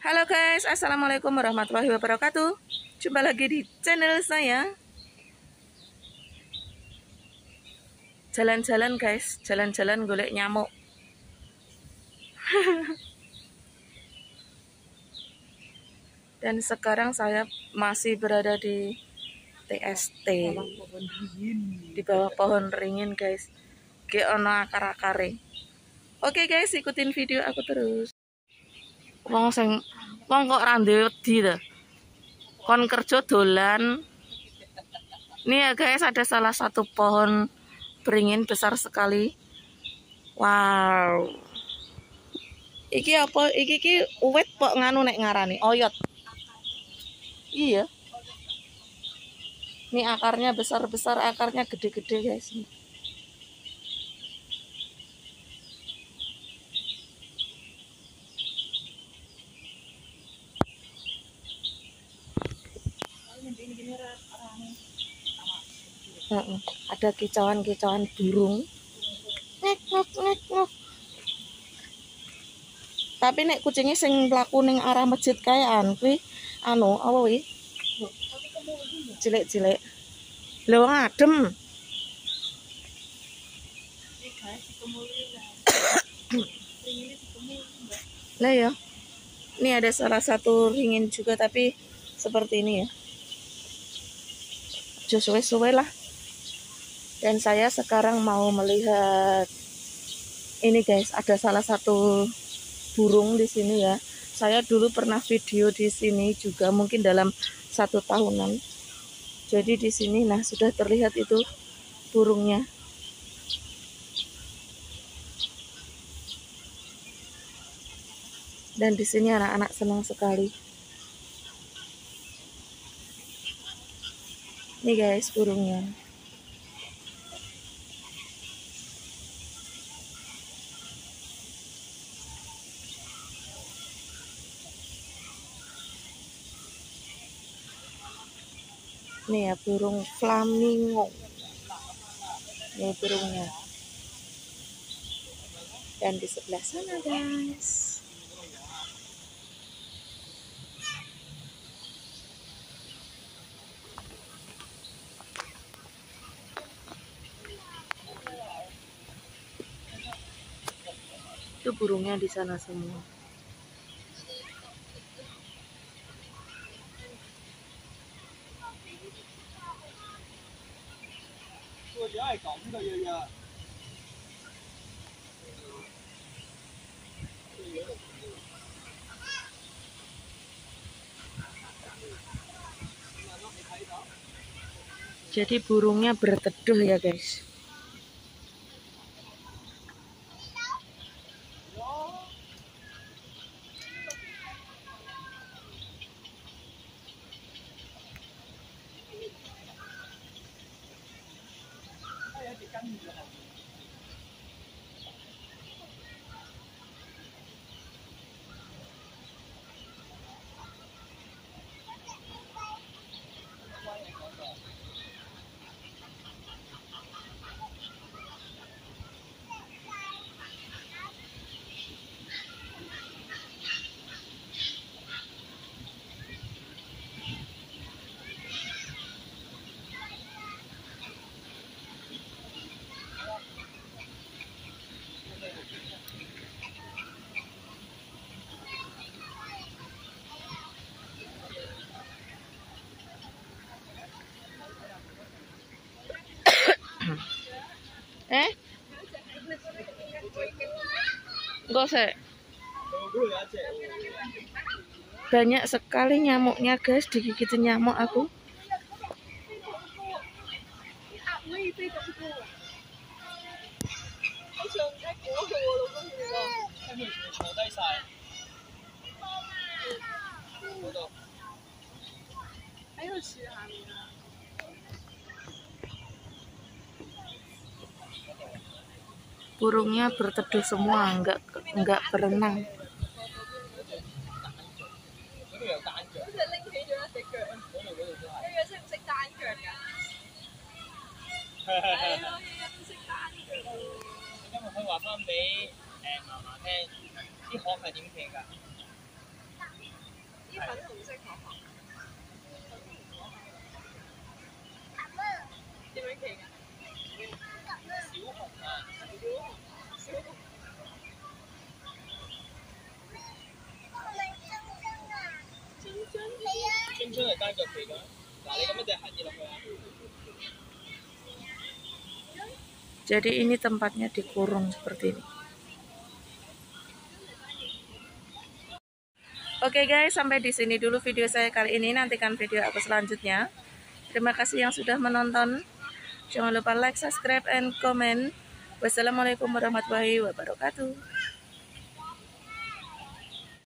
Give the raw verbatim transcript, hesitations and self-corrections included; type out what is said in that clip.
Halo guys, assalamualaikum warahmatullahi wabarakatuh. Jumpa lagi di channel saya. Jalan-jalan guys, jalan-jalan golek nyamuk. Dan sekarang saya masih berada di T S T, di bawah pohon ringin guys. Ge ono akar-akare. Oke guys, ikutin video aku terus. Wong sing wong kok rande wedi to. Kon kerja dolan. Nih ya guys, ada salah satu pohon beringin besar sekali. Wow. Iki apa? Iki iki uwit kok nganu nek ngarani oyot. Iya. Ini akarnya besar-besar, akarnya gede-gede guys. Uh, ada kicauan-kicauan burung. Ngek ngok ngek ngok. Tapi nek kucingnya sing mlaku ning arah masjid kaean kuwi anu apa kuwi? Cilik-cilik. Lha wong adem. Lah ya. Ini ada salah satu ringin juga tapi seperti ini ya. Suwe-suwe lah. Dan saya sekarang mau melihat ini guys, ada salah satu burung di sini ya. Saya dulu pernah video di sini juga mungkin dalam satu tahunan. Jadi di sini nah sudah terlihat itu burungnya. Dan di sini anak-anak senang sekali. Nih guys burungnya. Nih ya burung flamingo. Nih burungnya. Dan di sebelah sana guys. Itu burungnya di sana semua. Jadi burungnya berteduh ya guys. Eh? Enggak sih. Banyak sekali nyamuknya guys, digigitin nyamuk aku. Burungnya berteduh semua, enggak enggak berenang. Jadi ini tempatnya dikurung seperti ini. Oke guys, sampai di sini dulu video saya kali ini. Nantikan video aku selanjutnya. Terima kasih yang sudah menonton. Jangan lupa like, subscribe, and comment. Wassalamualaikum warahmatullahi wabarakatuh.